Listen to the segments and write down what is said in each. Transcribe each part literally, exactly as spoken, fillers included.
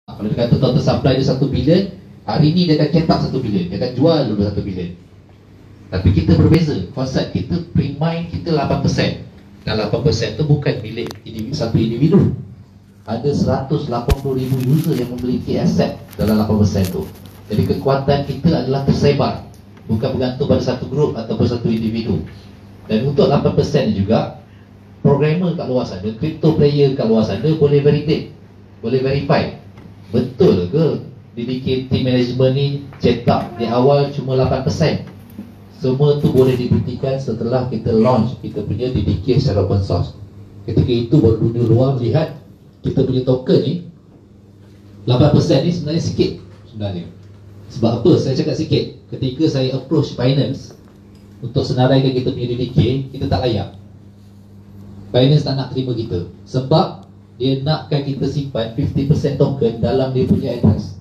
Kalau dia kata total supply dia satu bilion, hari ni dia akan cetak satu bilion, dia akan jual dulu satu bilion. Tapi kita berbeza, konsep kita pre-mine kita lapan peratus. Dan lapan peratus tu bukan milik individu, satu individu. Ada seratus lapan puluh ribu user yang memiliki aset dalam lapan peratus tu. Jadi kekuatan kita adalah tersebar, bukan bergantung pada satu grup ataupun satu individu. Dan untuk lapan peratus juga, programmer kat luar sana, crypto player kat luar sana boleh validate, boleh verify betul ke D D K team management ni cetak di awal cuma lapan peratus. Semua tu boleh dibuktikan setelah kita launch kita punya D D K secara open source. Ketika itu baru dunia luar melihat kita punya token ni lapan peratus ni sebenarnya sikit sebenarnya. Sebab apa saya cakap sikit? Ketika saya approach Binance untuk senaraikan kita punya D D K, kita tak layak. Binance tak nak terima kita sebab dia nakkan kita simpan lima puluh peratus token dalam dia punya address.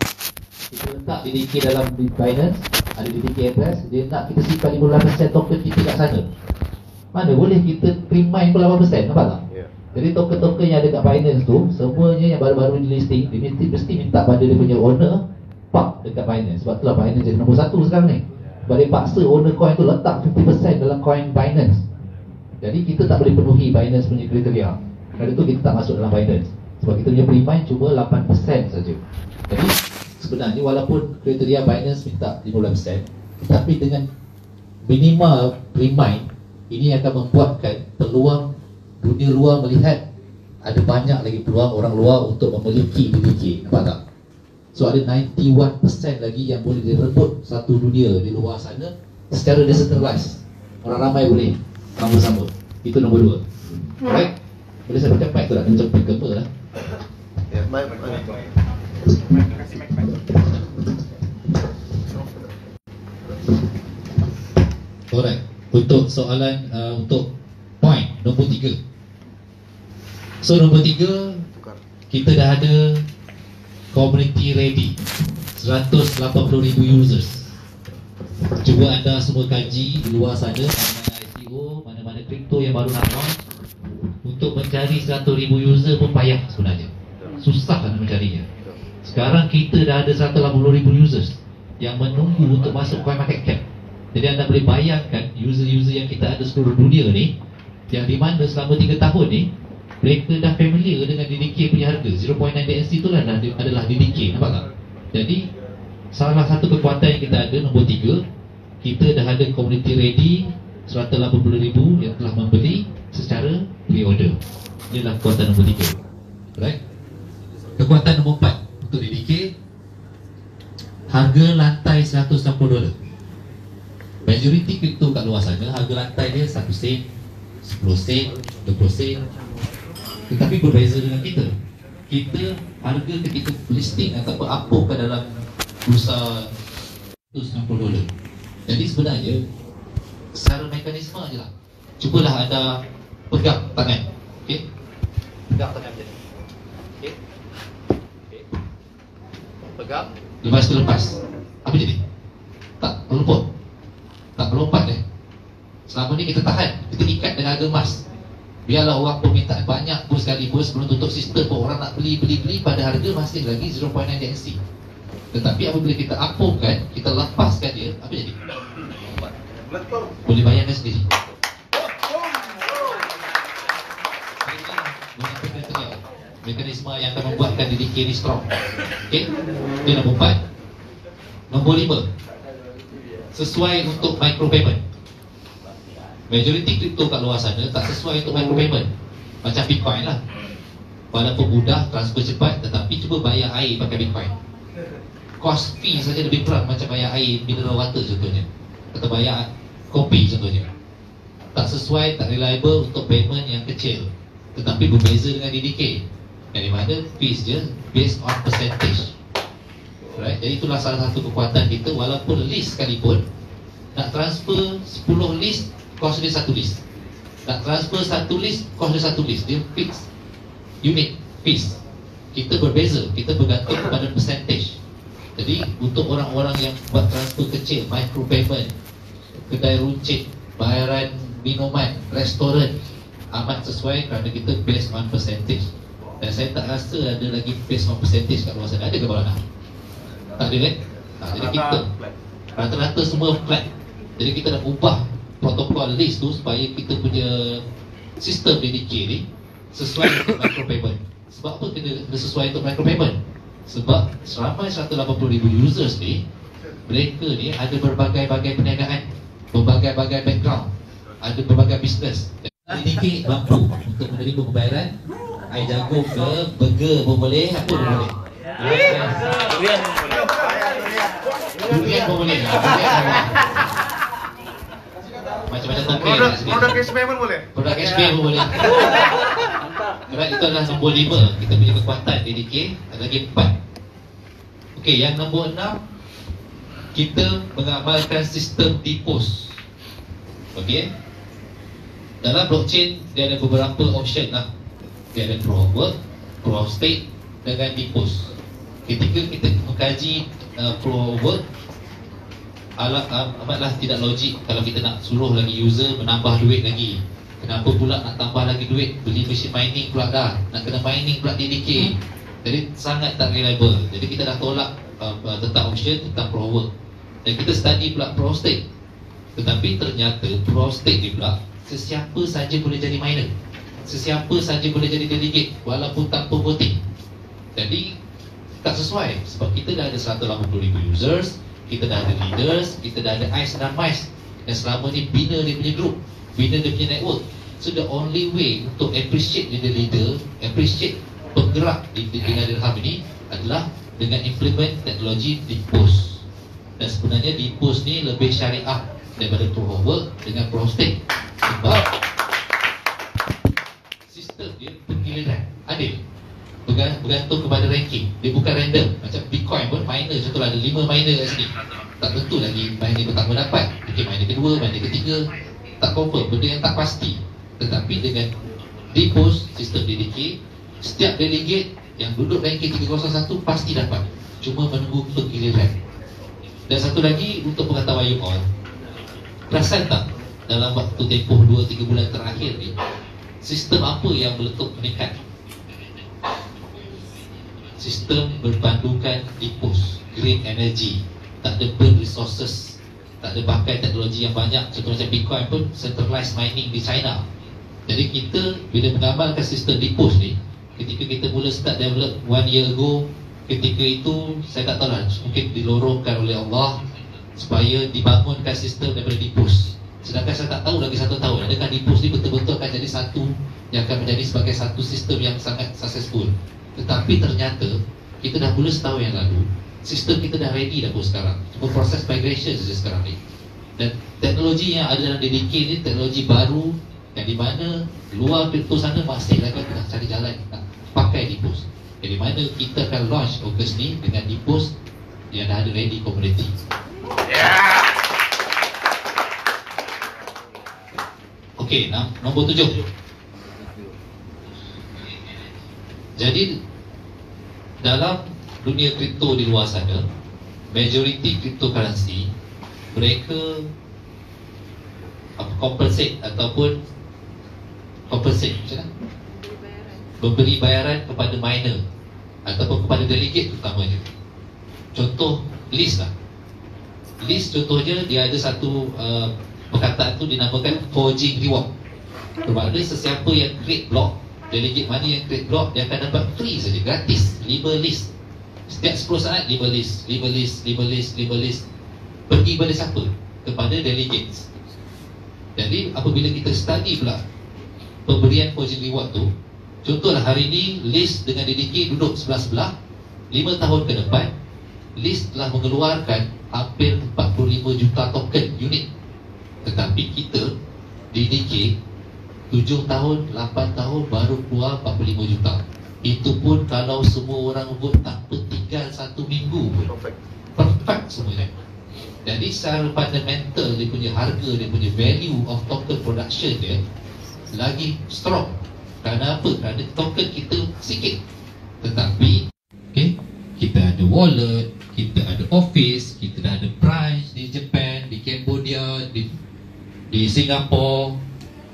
Kita letak D D K dalam Binance, ada D D K address, dia nak kita simpan lima puluh lapan peratus token kita kat sana. Mana boleh kita pre-mine pun lapan peratus, nampak tak? Yeah. Jadi token-token yang ada kat Binance tu, semuanya yang baru-baru di listing, dia mesti, mesti minta pada dia punya owner park dekat Binance. Sebab itulah Binance jadi nombor satu sekarang ni. Sebab dia paksa owner coin tu letak lima puluh peratus dalam coin Binance. Jadi kita tak boleh penuhi Binance punya kriteria. Kerana itu kita tak masuk dalam Binance. Sebab kita punya pre-mine cuma lapan peratus saja. Jadi sebenarnya walaupun kriteria Binance minta lima belas peratus, tetapi dengan minimal pre-mine ini akan membuatkan peluang dunia luar melihat ada banyak lagi peluang orang luar untuk memiliki D D K. Nampak tak? So ada sembilan puluh satu peratus lagi yang boleh direbut satu dunia di luar sana secara decentralized. Orang ramai boleh sama-sama. Itu nombor dua. Alright? Boleh saya pakai mic tu tak? Kencang mic ke apa lah? Ya, mic, mic. Kasih mic, mic. Alright. Untuk soalan, uh, untuk point nombor tiga. So nombor tiga, kita dah ada community ready seratus lapan puluh ribu users. Cuba anda semua kaji di luar sana mana-mana I C O, mana-mana kripto yang baru nak launch. Untuk mencari seratus ribu user pun payah sebenarnya. Susah nak mencarinya. Sekarang kita dah ada seratus lapan puluh ribu users yang menunggu untuk masuk CoinMarketCap. Jadi anda boleh bayangkan user-user yang kita ada seluruh dunia ni, yang di mana selama tiga tahun ni mereka dah familiar dengan D D K punya harga. zero point nine D N C tu lah adalah D D K. Nampak tak? Jadi salah satu kekuatan yang kita ada, nombor tiga, kita dah ada community ready seratus lapan puluh ribu yang telah membeli secara pre-order. Inilah kekuatan nombor tiga. Right? Kekuatan nombor empat untuk D D K, harga lantai seratus enam puluh dolar. Majoriti kripto kat luar sana harga lantai dia satu sen, sepuluh sen, dua puluh sen. Tetapi berbeza dengan kita. Kita harga ketika listing ataupun upload ke dalam bursa seratus enam puluh dolar. Jadi sebenarnya secara mekanisme je lah. Cubalah anda pegang tangan. Okey? Pegang tangan macam ni. Okey? Okey. Pegang. Lepas tu lepas. Apa jadi? Tak melompat. Tak melompat eh. Selama ni kita tahan, kita ikat dengan harga emas. Biarlah orang permintaan banyak pun sekalipun, sebelum tutup sistem pun orang nak beli, beli, beli pada harga masih lagi zero point nine D N C. Tetapi apabila kita uploadkan, kita lepaskan dia, apa jadi? Boleh bayangkan sendiri. Mekanisme yang akan membuatkan D D K ni strong. Okey, dia nombor empat. Nombor lima, sesuai untuk micro payment. Majoriti kripto kat luar sana tak sesuai untuk micro payment. Macam Bitcoin lah. Walaupun mudah, transfer cepat, tetapi cuba bayar air pakai Bitcoin. Cost fee saja lebih berat macam bayar air mineral water contohnya, atau bayar kopi contohnya. Tak sesuai, tak reliable untuk payment yang kecil. Tetapi berbeza dengan D D K, yang mana fees dia based on percentage. Right? Jadi itulah salah satu kekuatan kita. Walaupun list sekalipun, nak transfer sepuluh list, cost dia satu list. Nak transfer satu list, cost dia satu list. Dia fix unit fees. Kita berbeza, kita bergantung kepada percentage. Jadi untuk orang-orang yang buat transfer kecil, micro payment, kedai runcit, bayaran minuman, restoran, amat sesuai kerana kita based on percentage. Dan saya tak rasa ada lagi based on percentage kat luar sana. Ada ke bawah nak? Tak ada kan? Ha, jadi kita rata-rata semua flat. Jadi kita nak ubah protokol list tu supaya kita punya sistem D D K ni sesuai untuk micropayment. Sebab apa kena, kena sesuai untuk micropayment? Sebab seramai seratus lapan puluh ribu users ni, mereka ni ada berbagai-bagai perniagaan, berbagai-bagai background, ada berbagai bisnes. D D K mampu untuk menerima pembayaran air jagung ke, burger pun boleh, apa pun boleh. Durian pun boleh. Macam-macam token Produk, kat sini. produk cashback pun boleh? Produk cashback pun boleh. Sebab itu adalah nombor lima. Kita punya kekuatan D D K. Ada lagi empat. Okey, yang nombor enam, kita mengamalkan sistem D P O S. Okey. Dalam blockchain dia ada beberapa option lah. Dia ada Proof of Work, Proof of Stake dengan D P O S. Ketika kita mengkaji uh, Proof of Work, Alat, amatlah tidak logik kalau kita nak suruh lagi user menambah duit lagi. Kenapa pula nak tambah lagi duit? Beli mesin mining pula dah, nak kena mining pula D D K. Jadi sangat tak reliable. Jadi kita dah tolak uh, tentang option, tentang Proof of Work. Dan kita study pula Proof of Stake. Tetapi ternyata Proof of Stake ni pula sesiapa saja boleh jadi miner, sesiapa saja boleh jadi delegate walaupun tanpa voting. Jadi tak sesuai. Sebab kita dah ada seratus lapan puluh ribu users, kita dah ada leaders, kita dah ada I C E dan M I C E yang selama ni bina dia punya group, bina dia punya network. So the only way untuk appreciate dia leader, appreciate penggerak di dengan dirham ini adalah dengan implement teknologi D P O S. Dan sebenarnya D P O S ni lebih syariah daripada Proof of Work dengan Proof of Stake. Sebab sistem dia penggiliran, adil, bergantung kepada ranking. Dia bukan random. Macam Bitcoin pun, miner contohlah ada lima miner kat sini, tak tentu lagi miner pertama dapat, mungkin miner kedua, miner ketiga, tak confirm, benda yang tak pasti. Tetapi dengan D P O S, sistem D D K, setiap delegate yang duduk ranking tiga kosong satu pasti dapat, cuma menunggu penggiliran. Dan satu lagi untuk pengetahuan you all, perasan tak dalam waktu tempoh dua tiga bulan terakhir ni, sistem apa yang meletup meningkat? Sistem berpandukan D P O S, green energy, tak ada burn resources, tak ada pakai teknologi yang banyak. Contoh macam Bitcoin pun centralized mining di China. Jadi kita bila mengamalkan sistem D P O S ni, ketika kita mula start develop one year ago, ketika itu saya tak tahu lah, mungkin dilorongkan oleh Allah supaya dibangunkan sistem daripada D P O S. Sedangkan saya tak tahu lagi satu tahun adakah D P O S ni betul-betul akan jadi satu yang akan menjadi sebagai satu sistem yang sangat successful. Tetapi ternyata kita dah mula setahun yang lalu, sistem kita dah ready dah pun sekarang. Cuma proses migration saja sekarang ni. Dan teknologi yang ada dalam D D K ni teknologi baru yang di mana luar kripto sana masih lagi tengah cari jalan nak pakai D P O S. Jadi mana kita akan launch Ogust ni dengan D P O S yang dah ada ready community. Yeah. Okey, nombor tujuh. Jadi dalam dunia kripto di luar sana, majority cryptocurrency mereka compensate ataupun compensate macam mana? Memberi bayaran kepada miner ataupun kepada delegate terutamanya. Contoh list lah. List contohnya dia ada satu uh, perkataan tu dinamakan forging reward. Bermakna sesiapa yang create block, delegate mana yang create block, dia akan dapat free saja, gratis lima list. Setiap sepuluh saat lima list, lima list, lima list, lima list. Pergi pada siapa? Kepada delegates. Jadi apabila kita study pula pemberian forging reward tu, contohlah hari ni list dengan D D K duduk sebelah-sebelah, lima tahun ke depan list telah mengeluarkan hampir empat puluh lima juta token unit. Tetapi kita D D K tujuh tahun, lapan tahun baru keluar empat puluh lima juta. Itu pun kalau semua orang vote tanpa tinggal satu minggu pun perfect, perfect semuanya. Jadi secara fundamental dia punya harga, dia punya value of token production dia lagi strong. Kerana apa? Kerana token kita sikit. Tetapi okay, kita ada wallet, kita ada office, kita dah ada branch di Japan, di Cambodia, di, di Singapura.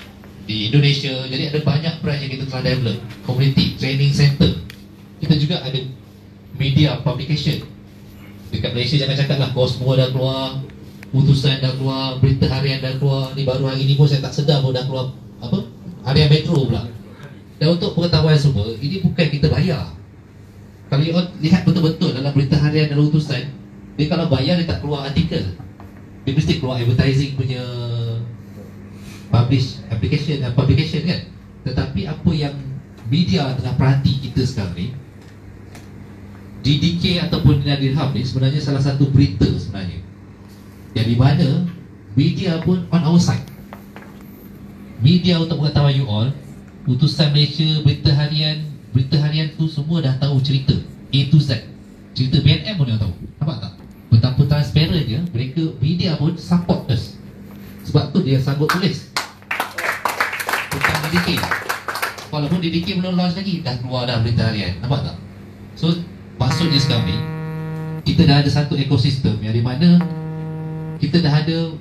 di Indonesia. Jadi ada banyak branch yang kita telah develop. Community Training Center. Kita juga ada media publication. Dekat Malaysia jangan cakap lah Cosmo dah keluar, Utusan dah keluar, Berita Harian dah keluar. Ni baru hari ni pun saya tak sedar pun dah keluar apa? Harian Metro pula. Dan untuk pengetahuan semua, ini bukan kita bayar. Kalau you lihat betul-betul dalam Berita Harian dan Utusan, dia kalau bayar dia tak keluar artikel. Dia mesti keluar advertising punya publish application dan publication kan. Tetapi apa yang media tengah perhati kita sekarang ni, D D K ataupun Dina Dirham ni sebenarnya salah satu berita sebenarnya, yang di mana media pun on our side. Media untuk pengetahuan you all, Utusan Malaysia, Berita Harian, Berita Harian tu semua dah tahu cerita A to Z. Cerita B N M pun dia tahu. Nampak tak? Betapa transparent dia. Mereka, media pun support us. Sebab tu dia sanggup tulis tentang D D K. Walaupun D D K belum launch lagi, dah keluar dah Berita Harian. Nampak tak? So maksudnya sekarang ni, kita dah ada satu ekosistem yang di mana kita dah ada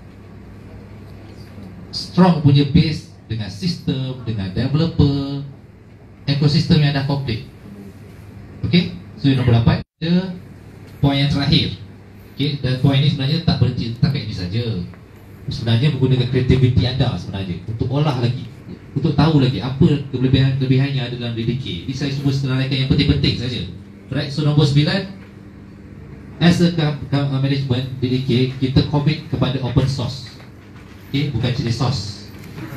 strong punya base dengan sistem, dengan developer, ekosistem yang dah complete. Okay, so yang nombor lapan, ada poin yang terakhir. Okay, dan poin ini sebenarnya tak berhenti setakat ini saja. Sebenarnya menggunakan kreativiti anda sebenarnya untuk olah lagi, untuk tahu lagi apa kelebihan-kelebihan yang ada dalam D D K. Ini saya semua senaraikan yang penting-penting saja. Right, so nombor sembilan, as a management D D K, kita commit kepada open source. Okay, bukan chili sauce.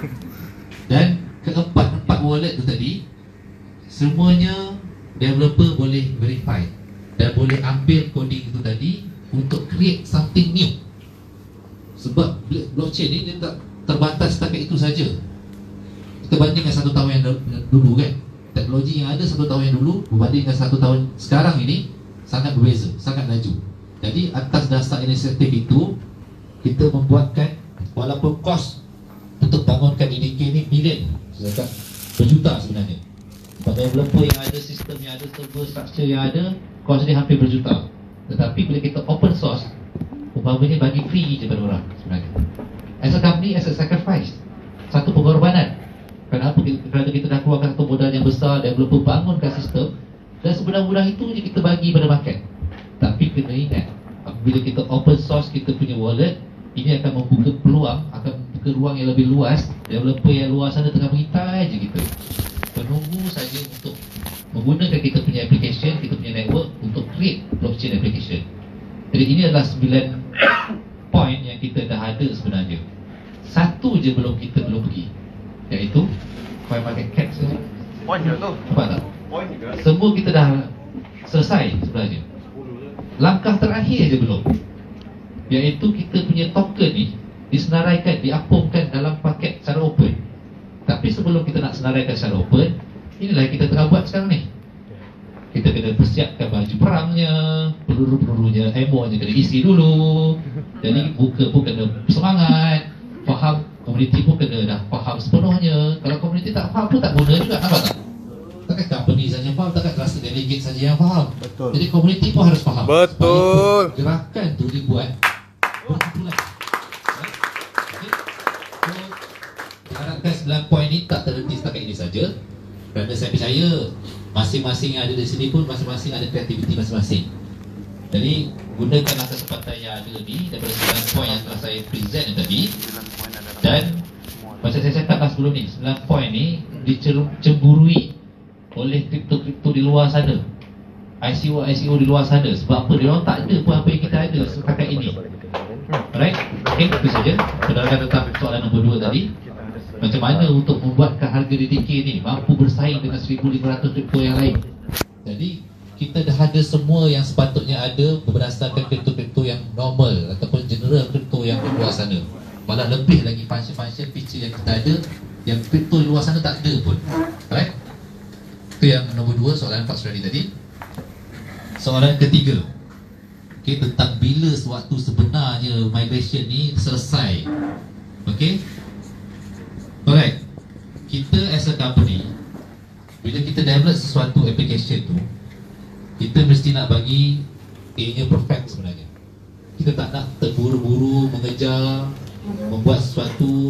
Dan keempat-empat wallet tu tadi, semuanya developer boleh verify dan boleh ambil coding itu tadi untuk create something new. Sebab blockchain ni dia tak terbatas setakat itu saja. Kita bandingkan satu tahun yang dulu kan, teknologi yang ada satu tahun yang dulu berbandingkan satu tahun sekarang ini sangat berbeza, sangat laju. Jadi atas dasar inisiatif itu, kita membuatkan, walaupun kos untuk bangunkan D D K ni bilion, sebab berjuta sebenarnya. Sebab developer yang ada, sistem yang ada, server structure yang ada, kos ni hampir berjuta. Tetapi bila kita open source, umpamanya bagi free je pada orang sebenarnya. As a company, as a sacrifice, satu pengorbanan. Kenapa? Kerana kita dah keluarkan satu modal yang besar, developer bangunkan sistem, dan sebenar-benar itu je kita bagi pada market. Tapi kena ingat, bila kita open source kita punya wallet, ini akan membuka peluang, akan membuka ruang yang lebih luas. Developer yang luar sana tengah mengitai je kita, menunggu saja untuk menggunakan kita punya application, kita punya network untuk create blockchain application. Jadi ini adalah sembilan point yang kita dah ada sebenarnya. Satu je belum kita belum pergi, iaitu coin market cap saja. Poin je tu. Nampak tak? Poin juga. Semua kita dah selesai sebenarnya. Langkah terakhir je belum, iaitu kita punya token ni disenaraikan, diapungkan dalam paket secara open. Tapi sebelum kita nak senaraikan secara open, inilah yang kita tengah buat sekarang ni. Kita kena persiapkan baju perangnya, peluru-pelurunya, ammo-nya kena isi dulu. Jadi buka pun kena semangat, faham, komuniti pun kena dah faham sepenuhnya. Kalau komuniti tak faham pun tak guna juga, nampak tak? Takkan company saja faham, takkan cluster delegate saja yang faham. Betul. Jadi komuniti pun harus faham. Betul. Supaya gerakan tu dibuat berkumpulan. Okay. So, diharapkan sembilan poin ni tak terhenti setakat ini saja. Kerana saya percaya masing-masing yang ada di sini pun masing-masing ada kreativiti masing-masing. Jadi gunakanlah kesempatan yang ada ni daripada sembilan poin yang telah saya present tadi. Dan macam saya cakaplah sebelum ni, sembilan poin ni dicemburui oleh kripto-kripto di luar sana, I C O I C O di luar sana. Sebab apa? Dia orang tak ada pun apa yang kita ada setakat ini. Alright, okay, itu saja penerangan tentang soalan nombor dua tadi. Macam mana untuk membuatkan harga D D K ni mampu bersaing dengan seribu lima ratus kripto yang lain. Jadi kita dah ada semua yang sepatutnya ada berdasarkan kripto-kripto yang normal ataupun general kripto yang di luar sana. Malah lebih lagi function-function feature yang kita ada yang kripto di luar sana tak ada pun. Alright, itu yang nombor dua, soalan Pak Suradi tadi. Soalan ketiga, okay, tentang bila sewaktu sebenarnya migration ni selesai. Okay, alright, kita as a company, bila kita develop sesuatu application tu, kita mesti nak bagi A-nya perfect sebenarnya. Kita tak nak terburu-buru mengejar membuat sesuatu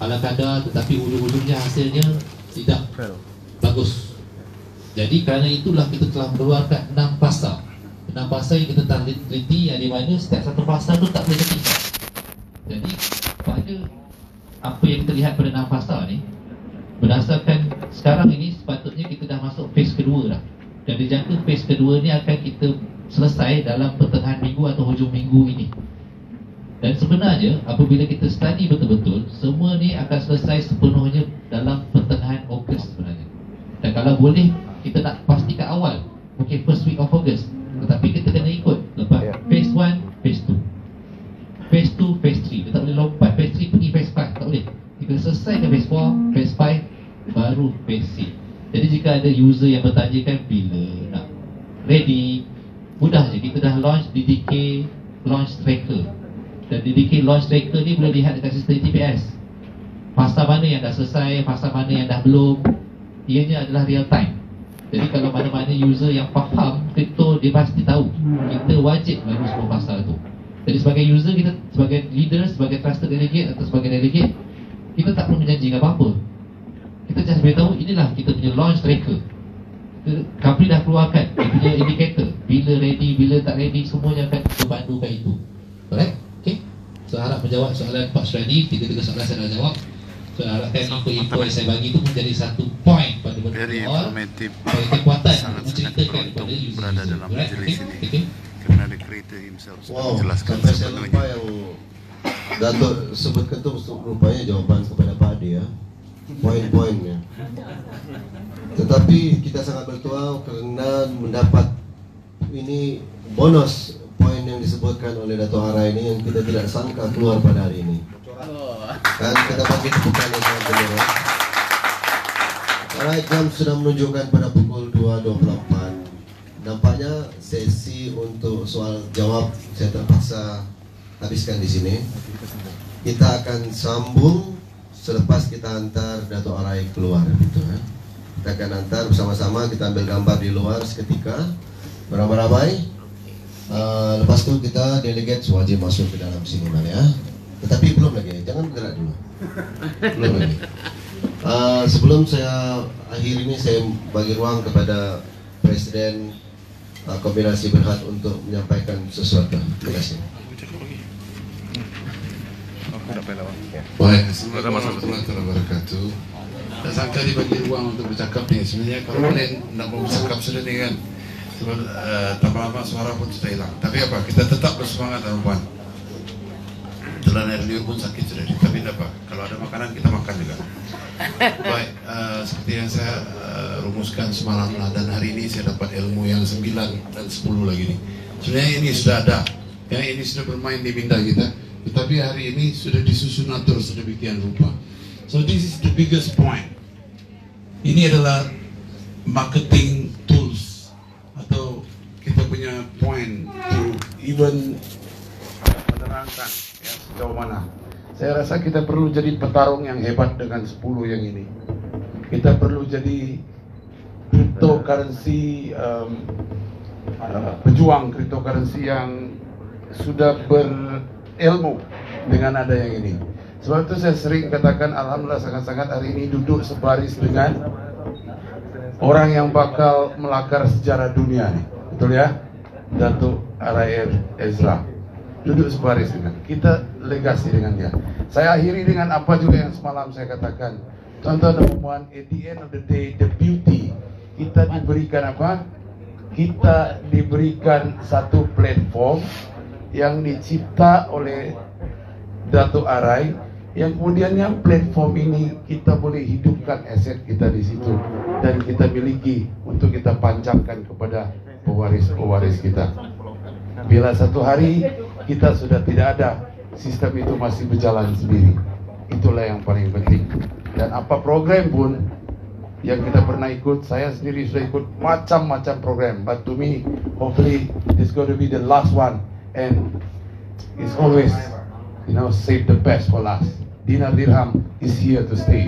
ala kadar, tetapi ujung-ujungnya hasilnya tidak bagus. Jadi kerana itulah kita telah mengeluarkan enam pasal. Enam pasal yang kita telah teliti, yang di mana setiap satu pasal tu tak boleh tertinggal. Jadi pada apa yang kita lihat pada enam pasal ni, berdasarkan sekarang ini sepatutnya kita dah masuk fase kedua dah. Dan dijangka fase kedua ni akan kita selesai dalam pertengahan minggu atau hujung minggu ini. Dan sebenarnya apabila kita study betul-betul, semua ni akan selesai sepenuhnya dalam pertengahan Ogos sebenarnya. Dan kalau boleh kita nak pastikan awal, mungkin first week of August. Tetapi kita kena ikut lepas phase one, phase two, phase two, phase three. Kita tak boleh lompat phase three pergi phase five, tak boleh. Kita selesaikan phase four, phase five, baru phase six. Jadi jika ada user yang bertanyakan bila nak ready, mudah je, kita dah launch D D K Launch Tracker. Dan D D K Launch Tracker ni boleh lihat dekat sistem T P S. Fasa mana yang dah selesai, fasa mana yang dah belum. Ianya adalah real time. Jadi kalau mana-mana user yang faham kripto, dia pasti tahu. Kita wajib lalu semua fasa tu. Jadi sebagai user, kita sebagai leader, sebagai trusted delegate atau sebagai delegate, kita tak perlu menjanjikan apa-apa. Kita just boleh tahu inilah kita punya launch tracker. Company dah keluarkan dia punya indicator, bila ready, bila tak ready, semuanya akan berpandukan itu. Alright? Okay. So harap menjawab soalan Pak Suradi. Tiga-tiga soalan saya dah jawab. So harapkan info-info yang saya bagi itu menjadi satu point pada Very awal, informative, bagi kekuatan sangat-sangat menceritakan beruntung kepada user. berada dalam Alright? majelis Okay? ini. Okay? Kerana the creator himself sudah Wow, menjelaskan sampai saya lupa sepenuhnya. yang Datuk sebutkan tu rupanya jawapan kepada Pak Adi ya. Poin-poinnya. Tetapi kita sangat bertuah kerana mendapat ini bonus poin yang disebutkan oleh Dato' Ara ini yang kita tidak sangka keluar pada hari ini. Dan kita bagi tepukan yang sangat benar. Alright, jam sudah menunjukkan pada pukul dua dua puluh empat. Nampaknya sesi untuk soal jawab saya terpaksa habiskan di sini. Kita akan sambung selepas kita hantar Dato' Arai keluar, gitu kan? Kita akan hantar bersama-sama, kita ambil gambar di luar seketika beramai-ramai. Uh, lepas tu kita delegate wajib masuk ke dalam sini ya. Tetapi belum lagi, jangan bergerak dulu. Belum lagi. Uh, sebelum saya akhir ini, saya bagi ruang kepada Presiden uh, Kombinasi Berhad untuk menyampaikan sesuatu. Terima kasih. Baik, Assalamualaikum warahmatullahi wabarakatuh. Tak sangka dibagi ruang untuk bercakap ni. Sebenarnya kalau boleh nak bercakap sudah ni kan, sebab uh, tambah lama suara pun sudah hilang. Tapi apa, kita tetap bersemangat tuan-tuan. Telan air liur pun sakit sudah, tapi tidak apa. Kalau ada makanan kita makan juga. Baik, uh, seperti yang saya uh, rumuskan semalam lah, dan hari ini saya dapat ilmu yang sembilan dan sepuluh lagi ni. Sebenarnya ini sudah ada, ya, ini sudah bermain di minda kita. Tetapi hari ini sudah disusun atur sedemikian rupa. So this is the biggest point. Ini adalah marketing tools atau kita punya point to even menerangkan ya, sejauh mana. Saya rasa kita perlu jadi petarung yang hebat dengan sepuluh yang ini. Kita perlu jadi cryptocurrency um, uh, pejuang cryptocurrency yang sudah berilmu dengan ada yang ini. Sebab itu saya sering katakan alhamdulillah sangat-sangat hari ini duduk sebaris dengan orang yang bakal melakar sejarah dunia nih. Betul ya? Datuk Arai Ezra. Duduk sebaris dengan kita, legasi dengan dia. Saya akhiri dengan apa juga yang semalam saya katakan. Tuan-tuan dan puan, at the end of the day, the beauty, kita diberikan apa? Kita diberikan satu platform yang dicipta oleh Datuk Arai, yang kemudiannya platform ini kita boleh hidupkan aset kita di situ dan kita miliki untuk kita panjangkan kepada pewaris-pewaris kita. Bila satu hari kita sudah tidak ada, sistem itu masih berjalan sendiri. Itulah yang paling penting. Dan apa program pun yang kita pernah ikut, saya sendiri sudah ikut macam-macam program. But to me, hopefully it's going to be the last one, and it's always, you know, save the best for last. Dinar dirham is here to stay.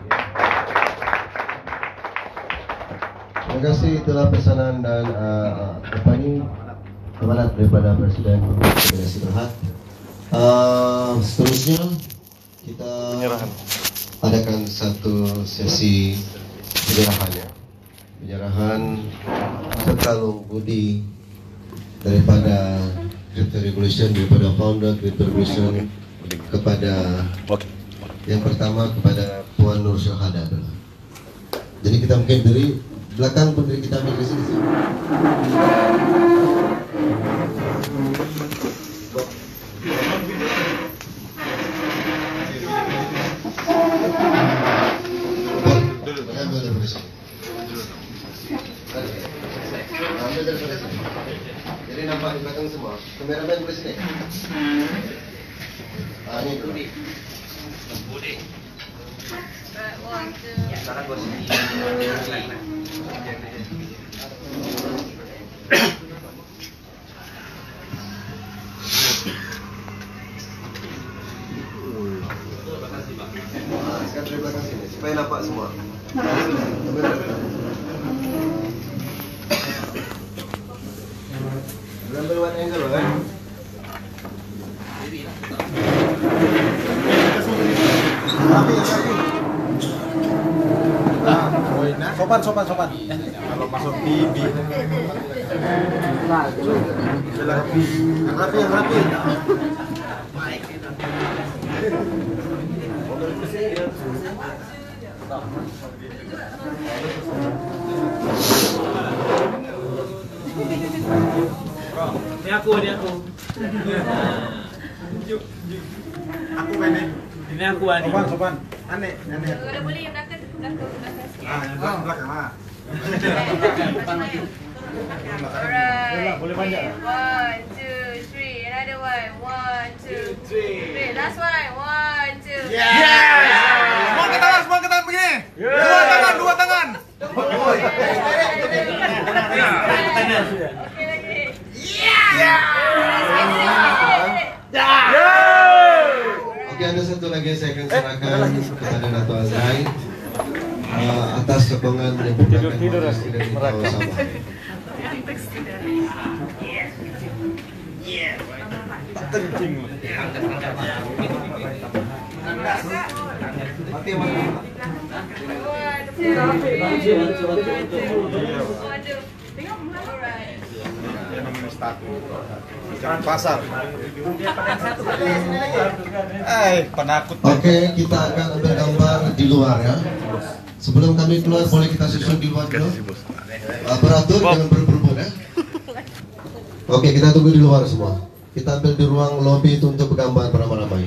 Terima kasih, itulah pesanan dan uh, apa ini amanat daripada Presiden Kombinasi Berhad. Uh, seterusnya kita Penyerahan. adakan satu sesi penyerahan ya. Penyerahan Terkalung Budi daripada Crypto Revolution, daripada founder Crypto Revolution kepada yang pertama kepada Puan Nur Syahada dulu. Jadi kita mungkin dari belakang pun dari kita ambil ke sini. Ambil daripada sini. Jadi nampak di belakang semua. Kameraman boleh sini. Ah, ni Budi. Budi. Sekarang gua sini. Ah, sekarang dari belakang sini supaya nampak semua. Ambil one angle kan? Rapi, rapi. Sopan, sopan, sopan. Kalau masuk T V. Rapi, rapi, rapi. Ni aku, ni aku. Aku ini. Ini aku ani. Sopan, sopan. Aneh, aneh. Kalau boleh yang belakang, belakang, belakang sikit. Ah, yang belakang, belakang lah. Alright. Boleh panjang. One, two, three. Another one. One, two, three. Last one. One, two. Yeah! Semua ke tangan, semua ke tangan begini. Dua tangan, dua tangan. Okey lagi. Okey, ada satu lagi yang saya akan serahkan kepada Dato' Azrai uh, atas sokongan yang diberikan oleh student di Pulau Sabah. Pasar. Eh, penakut. Okey, kita akan ambil gambar di luar ya. Sebelum kami keluar, boleh kita susun di luar dulu. Uh, beratur, jangan berebut ya. Okey, kita tunggu di luar semua. Kita ambil di ruang lobby itu untuk bergambar beramai-ramai.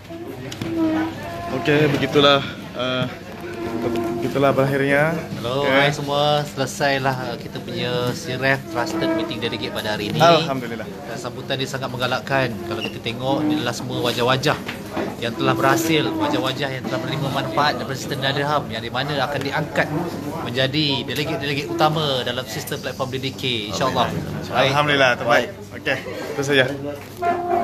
Okey, begitulah uh, begitulah berakhirnya. Hello, okay. Hai semua. Selesailah kita punya C R E F Trusted Meeting Delegate pada hari ini. Alhamdulillah. Dan sambutan dia sangat menggalakkan. Kalau kita tengok, ini adalah semua wajah-wajah yang telah berhasil, wajah-wajah yang telah menerima manfaat daripada sistem Dirham yang di mana akan diangkat menjadi delegate-delegate utama dalam sistem platform D D K, insya-Allah. Alhamdulillah, terbaik. Okey, itu saja.